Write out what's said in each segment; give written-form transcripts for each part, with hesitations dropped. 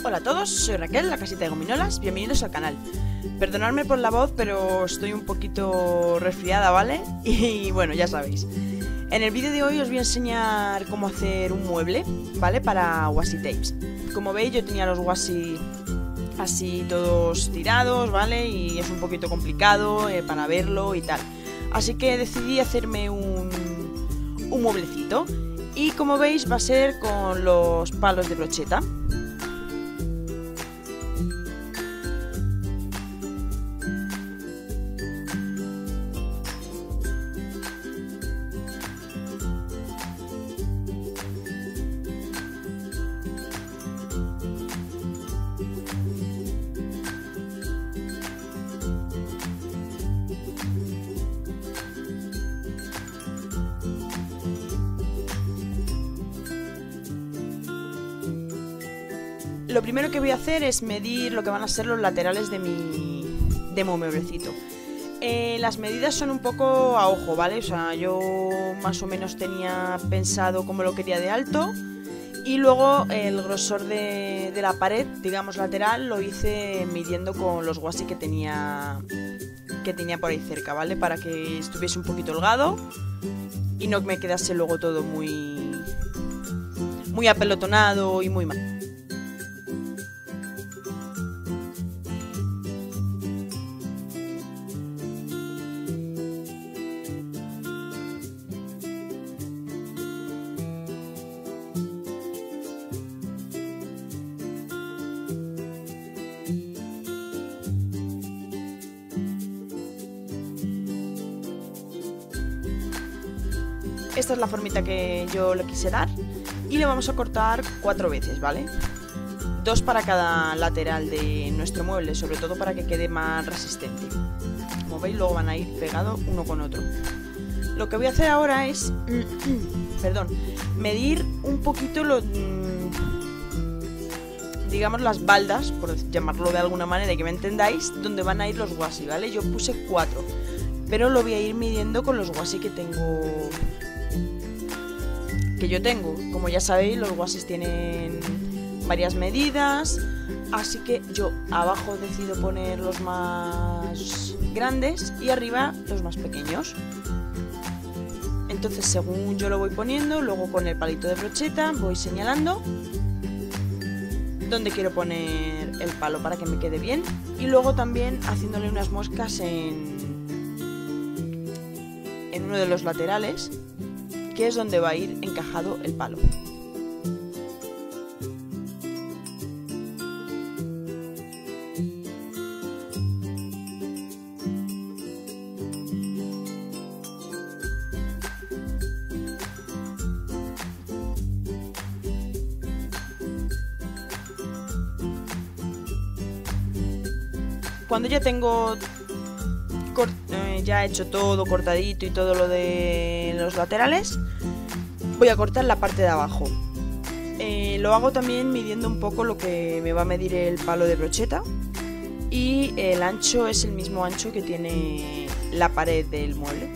Hola a todos, soy Raquel, la casita de gominolas, bienvenidos al canal. Perdonadme por la voz, pero estoy un poquito resfriada, ¿vale? Y bueno, ya sabéis. En el vídeo de hoy os voy a enseñar cómo hacer un mueble, ¿vale? Para washi tapes. Como veis, yo tenía los washi así todos tirados, ¿vale? Y es un poquito complicado para verlo y tal. Así que decidí hacerme un mueblecito. Y como veis va a ser con los palos de brocheta. Lo primero que voy a hacer es medir lo que van a ser los laterales de mi mueblecito. Las medidas son un poco a ojo, ¿vale? O sea, yo más o menos tenía pensado cómo lo quería de alto. Y luego el grosor de la pared, digamos lateral, lo hice midiendo con los washi que tenía por ahí cerca, ¿vale? Para que estuviese un poquito holgado y no me quedase luego todo muy apelotonado y muy mal. Esta es la formita que yo le quise dar y le vamos a cortar 4 veces, ¿vale? 2 para cada lateral de nuestro mueble, sobre todo para que quede más resistente. Como veis, luego van a ir pegados uno con otro. Lo que voy a hacer ahora es medir un poquito digamos las baldas, por llamarlo de alguna manera y que me entendáis, donde van a ir los washi, ¿vale? Yo puse 4, pero lo voy a ir midiendo con los washi que yo tengo. Como ya sabéis, los washis tienen varias medidas, así que yo abajo decido poner los más grandes y arriba los más pequeños. Entonces, según yo lo voy poniendo, luego con el palito de brocheta voy señalando dónde quiero poner el palo para que me quede bien, y luego también haciéndole unas moscas en uno de los laterales, que es donde va a ir encajado el palo. Cuando ya tengo ya hecho todo cortadito y todo lo de los laterales, voy a cortar la parte de abajo. Lo hago también midiendo un poco lo que me va a medir el palo de brocheta, y el ancho es el mismo ancho que tiene la pared del mueble.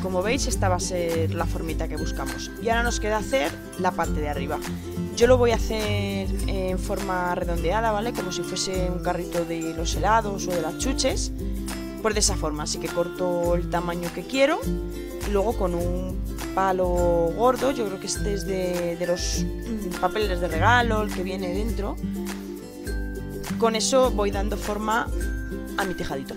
como veis esta va a ser la formita que buscamos. Y ahora nos queda hacer la parte de arriba. Yo lo voy a hacer en forma redondeada, ¿vale? Como si fuese un carrito de los helados o de las chuches. Pues de esa forma, así que corto el tamaño que quiero. Y luego con un palo gordo, yo creo que este es de los papeles de regalo, el que viene dentro. Con eso voy dando forma a mi tejadito.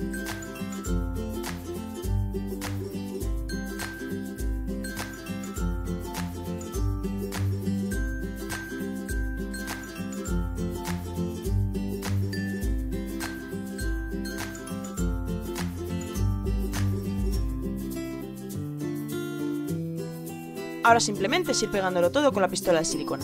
Ahora simplemente es ir pegándolo todo con la pistola de silicona.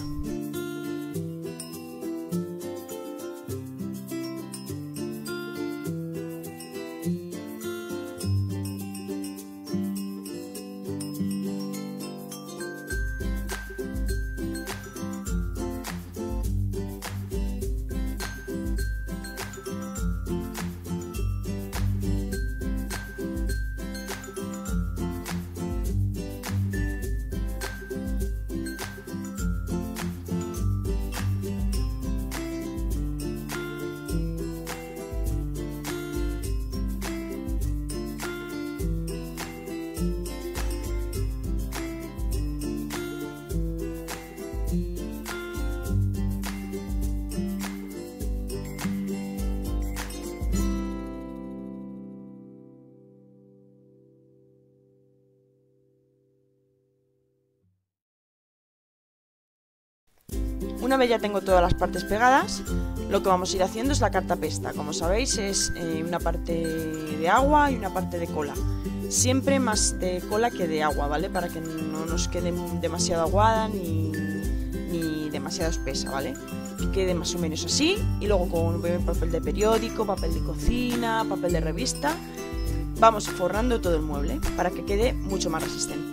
Una vez ya tengo todas las partes pegadas, lo que vamos a ir haciendo es la cartapesta. Como sabéis, es una parte de agua y una parte de cola. Siempre más de cola que de agua, ¿vale? Para que no nos quede demasiado aguada ni demasiado espesa, ¿vale? Que quede más o menos así. Y luego con papel de periódico, papel de cocina, papel de revista, vamos forrando todo el mueble para que quede mucho más resistente.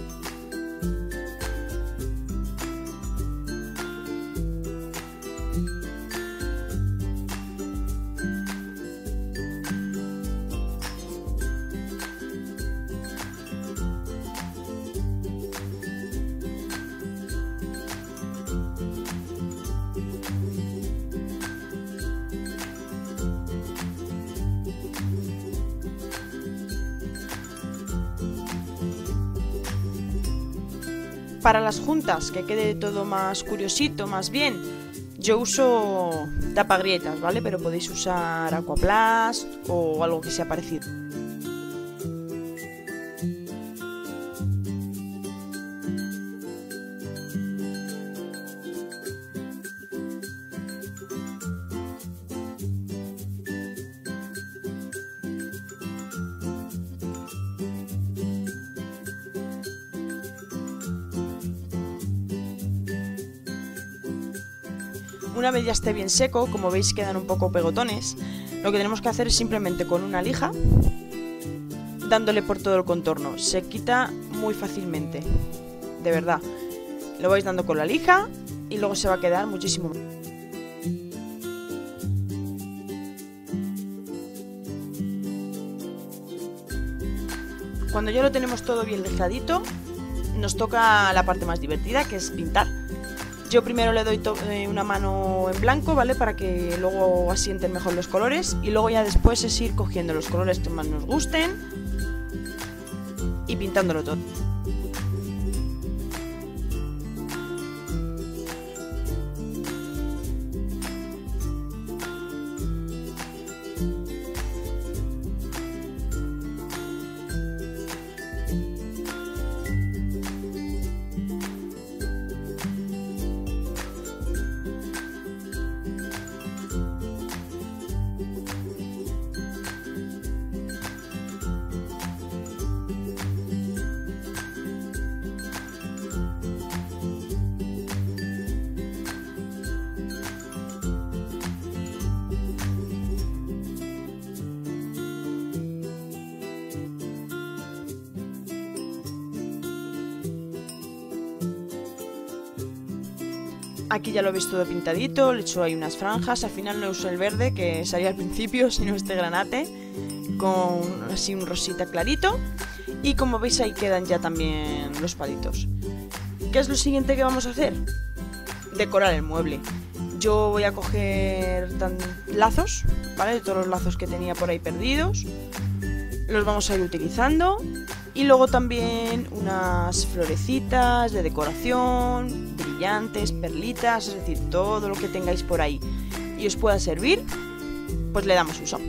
Para las juntas, que quede todo más curiosito, más bien, yo uso tapagrietas, ¿vale? Pero podéis usar Aquaplast o algo que sea parecido. Una vez ya esté bien seco, como veis quedan un poco pegotones, lo que tenemos que hacer es simplemente con una lija, dándole por todo el contorno. Se quita muy fácilmente, de verdad. Lo vais dando con la lija y luego se va a quedar muchísimo mejor. Cuando ya lo tenemos todo bien lijadito, nos toca la parte más divertida, que es pintar. Yo primero le doy una mano en blanco, ¿vale? Para que luego asienten mejor los colores. Y luego ya después es ir cogiendo los colores que más nos gusten y pintándolo todo. Aquí ya lo veis todo pintadito, le he hecho ahí unas franjas. Al final no uso el verde que salía al principio, sino este granate con así un rosita clarito. Y como veis ahí quedan ya también los palitos. ¿Qué es lo siguiente que vamos a hacer? Decorar el mueble. Yo voy a coger lazos, ¿vale? Todos los lazos que tenía por ahí perdidos. Los vamos a ir utilizando. Y luego también unas florecitas de decoración, brillantes, perlitas, es decir, todo lo que tengáis por ahí y os pueda servir, pues le damos uso.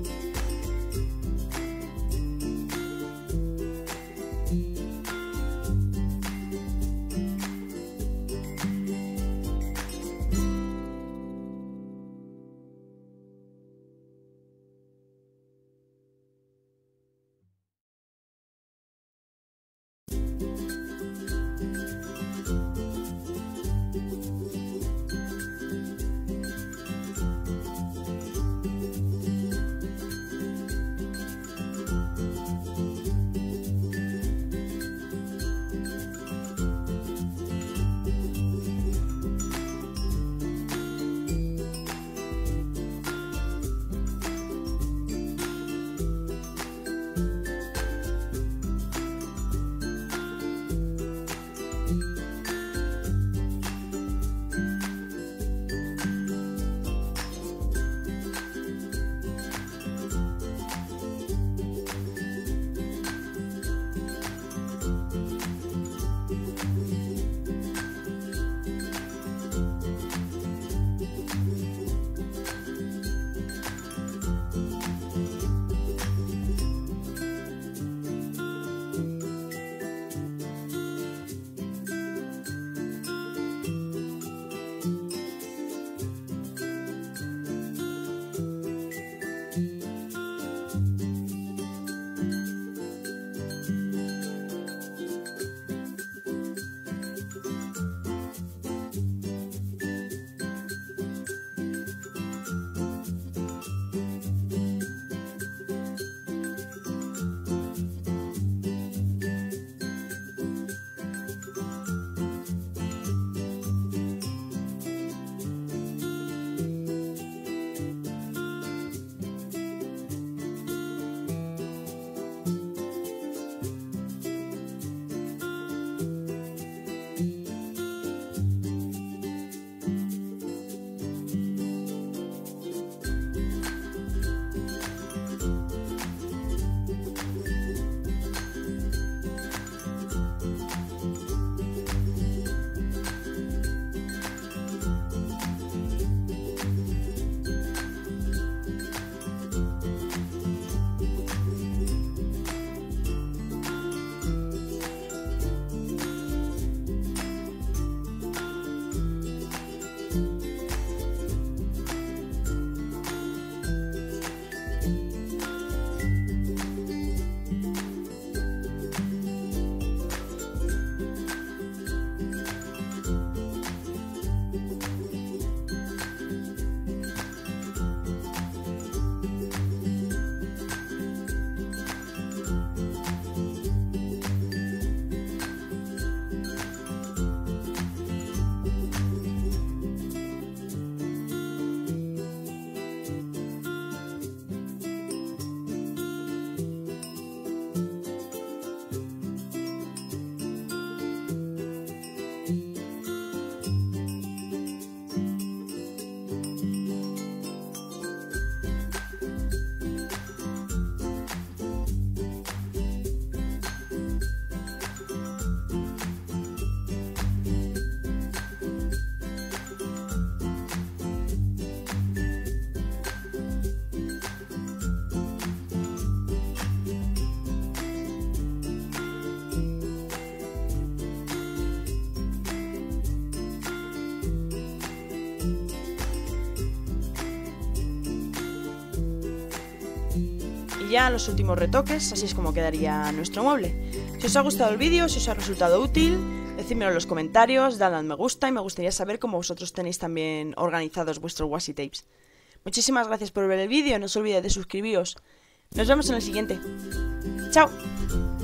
Y ya los últimos retoques, así es como quedaría nuestro mueble. Si os ha gustado el vídeo, si os ha resultado útil, decídmelo en los comentarios, dadle al me gusta y me gustaría saber cómo vosotros tenéis también organizados vuestros washi tapes. Muchísimas gracias por ver el vídeo, no os olvidéis de suscribiros. Nos vemos en el siguiente. ¡Chao!